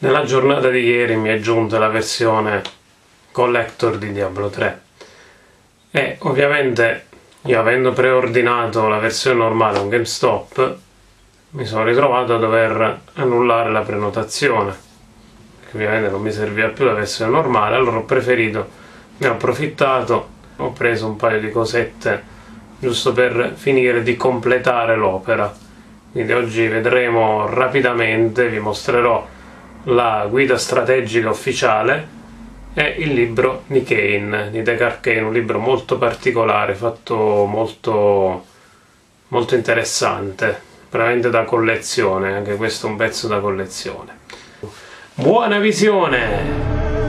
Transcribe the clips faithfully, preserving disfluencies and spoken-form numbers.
Nella giornata di ieri mi è giunta la versione collector di Diablo tre e ovviamente io, avendo preordinato la versione normale con GameStop, mi sono ritrovato a dover annullare la prenotazione perché ovviamente non mi serviva più la versione normale. Allora ho preferito, ne ho approfittato, ho preso un paio di cosette giusto per finire di completare l'opera. Quindi oggi vedremo rapidamente, vi mostrerò la guida strategica ufficiale e il libro di Kain, di Deck Arcane, un libro molto particolare, fatto molto, molto interessante, veramente da collezione. Anche questo è un pezzo da collezione. Buona visione!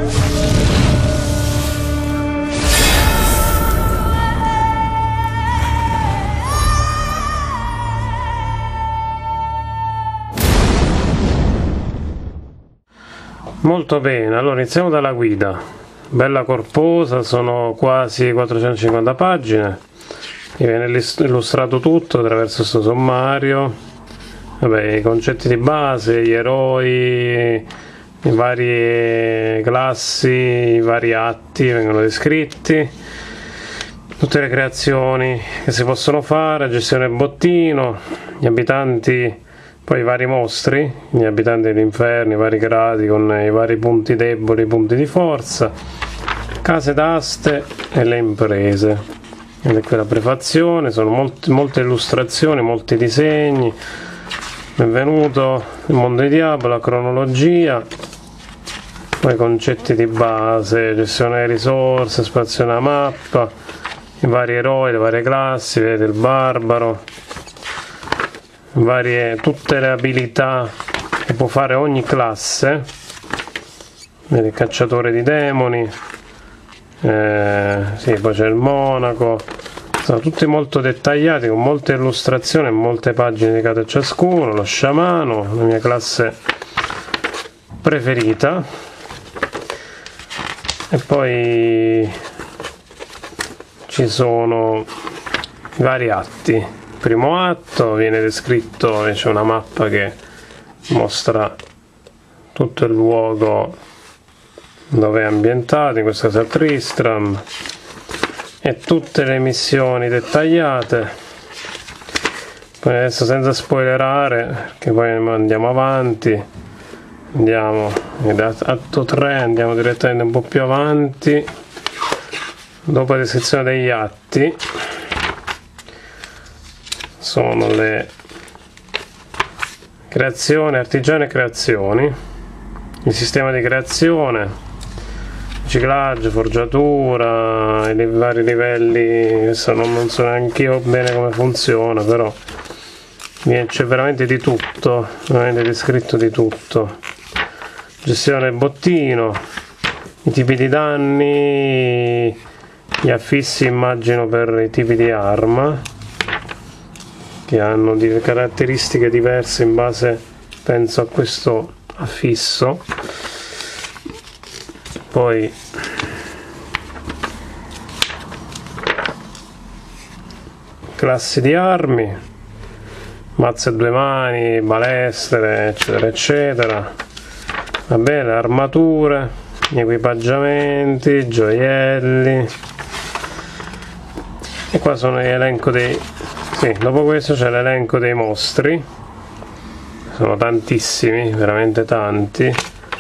Molto bene, allora iniziamo dalla guida, bella corposa, sono quasi quattrocentocinquanta pagine, mi viene illustrato tutto attraverso questo sommario, vabbè, i concetti di base, gli eroi, le varie classi, i vari atti vengono descritti, tutte le creazioni che si possono fare, gestione del bottino, gli abitanti. Poi i vari mostri, gli abitanti dell'inferno, i vari gradi con i vari punti deboli, i punti di forza, case d'aste e le imprese. Ed è qui la prefazione, sono molte, molte illustrazioni, molti disegni. Benvenuto il mondo di Diablo, la cronologia, poi i concetti di base, gestione delle risorse, espansione della mappa, i vari eroi, le varie classi, vedete il barbaro. Varie, tutte le abilità che può fare ogni classe, il cacciatore di demoni, eh, sì, poi c'è il monaco, sono tutti molto dettagliati con molte illustrazioni e molte pagine dedicate a ciascuno. Lo sciamano, la mia classe preferita, e poi ci sono i vari atti. Primo atto viene descritto, c'è una mappa che mostra tutto il luogo dove è ambientato, in questo caso a Tristram, e tutte le missioni dettagliate. Poi adesso, senza spoilerare, perché poi andiamo avanti, andiamo atto tre, andiamo direttamente un po' più avanti, dopo la descrizione degli atti sono le creazioni, artigiane e creazioni, il sistema di creazione, riciclaggio, forgiatura, i vari livelli. Adesso non, non so neanche io bene come funziona, però c'è veramente di tutto, veramente descritto di tutto. Gestione del bottino, i tipi di danni, gli affissi immagino per i tipi di arma, che hanno delle caratteristiche diverse in base, penso, a questo affisso. Poi classi di armi, mazze a due mani, balestre, eccetera eccetera. Va bene, armature, gli equipaggiamenti, gioielli, e qua sono l'elenco dei Sì, dopo questo c'è l'elenco dei mostri, sono tantissimi, veramente tanti,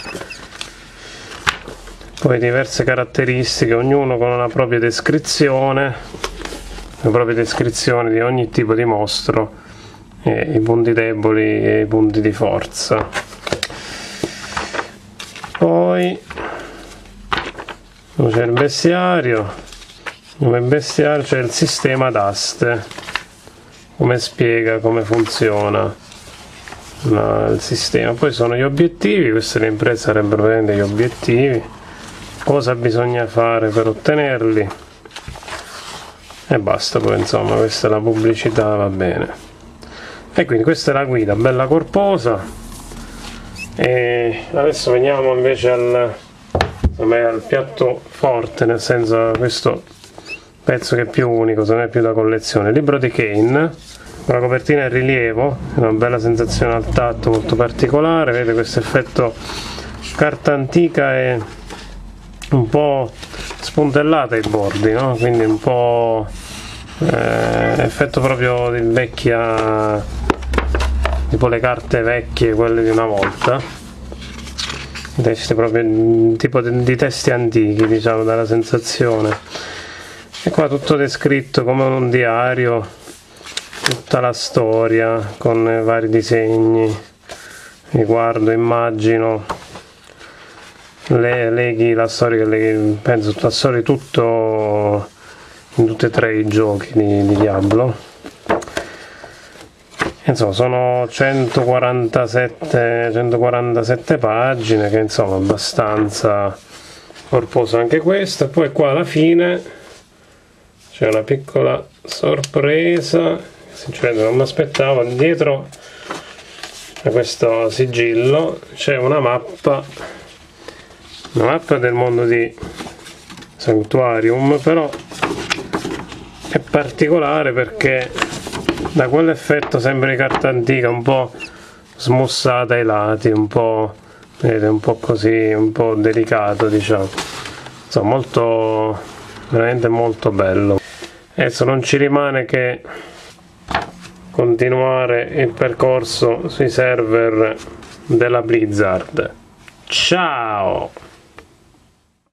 poi diverse caratteristiche, ognuno con una propria descrizione, le proprie descrizioni di ogni tipo di mostro, e i punti deboli e i punti di forza. Poi c'è il bestiario, come bestiario c'è il sistema d'aste, come spiega come funziona la, il sistema. Poi sono gli obiettivi, queste le imprese sarebbero veramente gli obiettivi, cosa bisogna fare per ottenerli, e basta. Poi insomma questa è la pubblicità, va bene. E quindi questa è la guida, bella corposa. E adesso veniamo invece al, al piatto forte, nel senso, questo pezzo che è più unico, se non è più da collezione, il libro di Kain, con la copertina in rilievo, una bella sensazione al tatto molto particolare, vedete questo effetto carta antica e un po' spuntellata i bordi, no? Quindi un po' eh, effetto proprio di vecchia, tipo le carte vecchie, quelle di una volta, i testi proprio tipo di, di testi antichi, diciamo, dalla sensazione. E qua tutto descritto come un diario, tutta la storia con vari disegni. Mi guardo, immagino, le, leghi la storia, leghi, penso la storia di tutto in tutti e tre i giochi di, di Diablo. Insomma, sono centoquarantasette, centoquarantasette pagine, che insomma abbastanza corposo anche questo. E poi qua alla fine c'è una piccola sorpresa, sinceramente non mi aspettavo. Dietro a questo sigillo c'è una mappa, una mappa del mondo di Sanctuarium, però è particolare perché da quell'effetto sembra di carta antica, un po' smussata ai lati, un po', vedete, un po' così, un po' delicato, diciamo. Insomma, molto, veramente molto bello. Adesso non ci rimane che continuare il percorso sui server della Blizzard. Ciao!